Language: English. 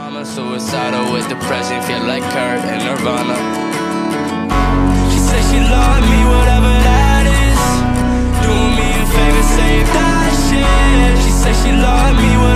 mama suicidal with depression, feel like Kurt and Nirvana. She said she loved me, whatever that is. Doing me a favor, save that shit. She said she loved me,